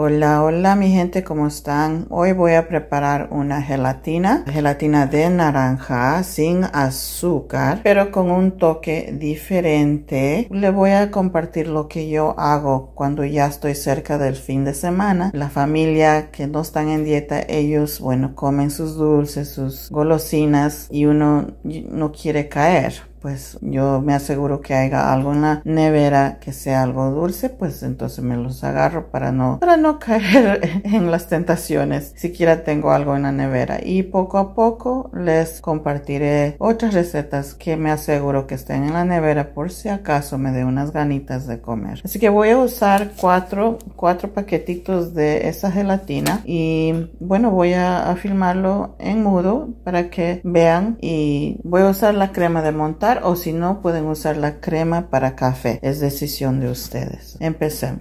Hola, hola mi gente, ¿cómo están? Hoy voy a preparar una gelatina de naranja sin azúcar, pero con un toque diferente. Le voy a compartir lo que yo hago cuando ya estoy cerca del fin de semana. La familia que no están en dieta, ellos, bueno, comen sus dulces, sus golosinas y uno no quiere caer. Pues yo me aseguro que haya algo en la nevera que sea algo dulce, pues entonces me los agarro para no caer en las tentaciones. Siquiera tengo algo en la nevera y poco a poco les compartiré otras recetas que me aseguro que estén en la nevera por si acaso me dé unas ganitas de comer. Así que voy a usar cuatro paquetitos de esa gelatina y bueno, voy a filmarlo en mudo para que vean, y voy a usar la crema de montar, o si no pueden usar la crema para café, es decisión de ustedes. Empecemos.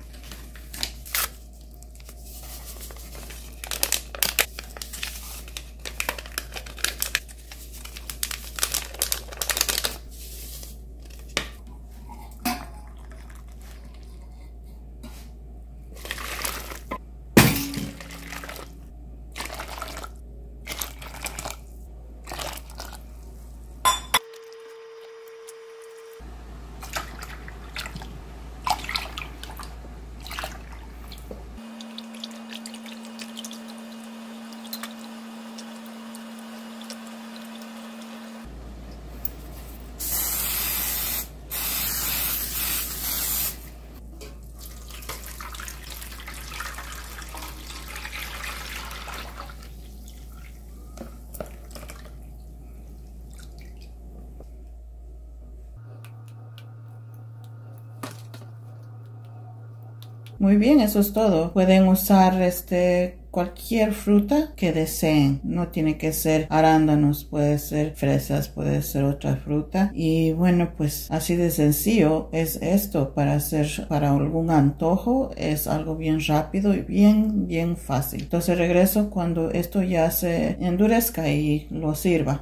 Muy bien, eso es todo. Pueden usar cualquier fruta que deseen. No tiene que ser arándanos, puede ser fresas, puede ser otra fruta. Y bueno, pues así de sencillo es esto para hacer para algún antojo. Es algo bien rápido y bien fácil. Entonces regreso cuando esto ya se endurezca y lo sirva.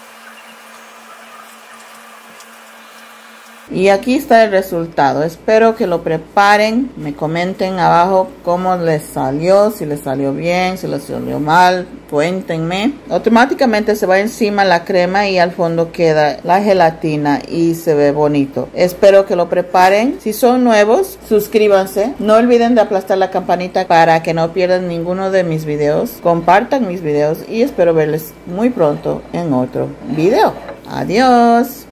Y aquí está el resultado. Espero que lo preparen. Me comenten abajo cómo les salió, si les salió bien, si les salió mal. Cuéntenme. Automáticamente se va encima la crema y al fondo queda la gelatina y se ve bonito. Espero que lo preparen. Si son nuevos, suscríbanse. No olviden de aplastar la campanita para que no pierdan ninguno de mis videos. Compartan mis videos y espero verles muy pronto en otro video. Adiós.